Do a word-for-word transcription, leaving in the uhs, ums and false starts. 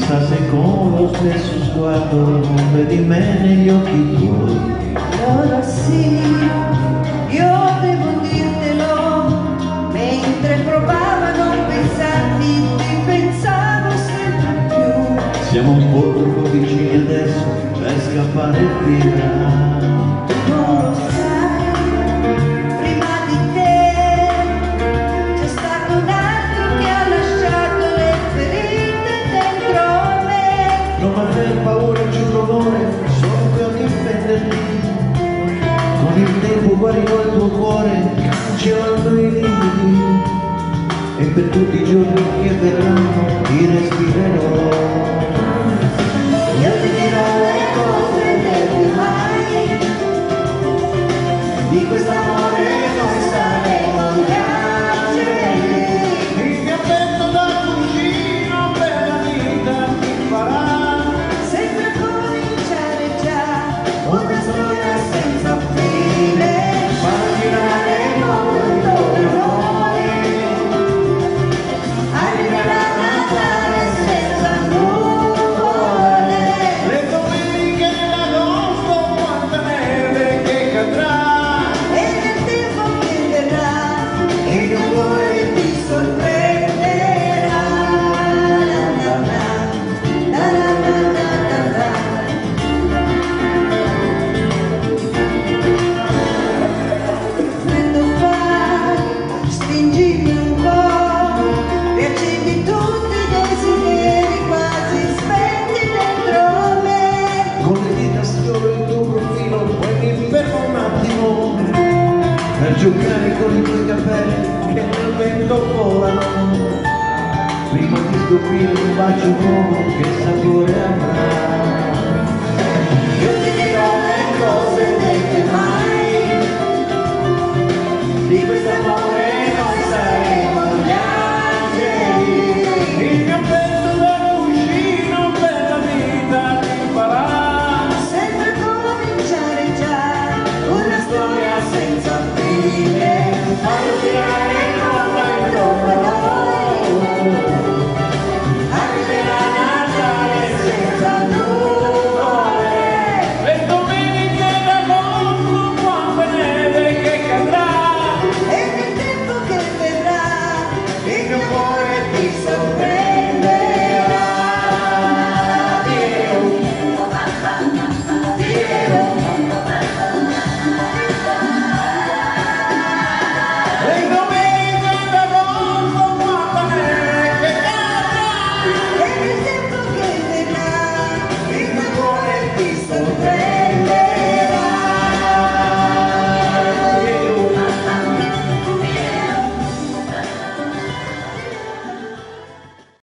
Chissà se con lo stesso sguardo non vedi me negli occhi tuoi. Allora sì, io devo dirtelo, mentre provavo a non pensarti, ti pensavo sempre più. Siamo un po' troppo vicini adesso per scappare via. Non lo sai, prima di te c'è stato un altro che ha lasciato le ferite dentro me. Non aver paura, giuro amore, sono qui a difenderti. Con il tempo guarirò il tuo cuore, cancellando i limiti. E per tutti i giorni che verranno ti respirerò. Io ti dirò le cose che più mai, Di quest'amore noi saremo gli angeli. Il cappello da cuscino per la vita ti farà sempre cominciare già una storia senza fine. immaginare il mondo per noi. Arriverà Natale senza nuvole, Le domeniche d'agosto, quanta neve che cadrà. e nel tempo che verrà il mio cuore ti sorprenderà. La la la, la la la la la la. Freddo fa, stringimi un po', riaccendi tutti i desideri quasi spenti dentro me. Con le dita sfioro il tuo profilo, poi mi fermo un attimo per giocare con i tuoi capelli che nel vento volano. Prima di scoprire un bacio nuovo che sapore avrà.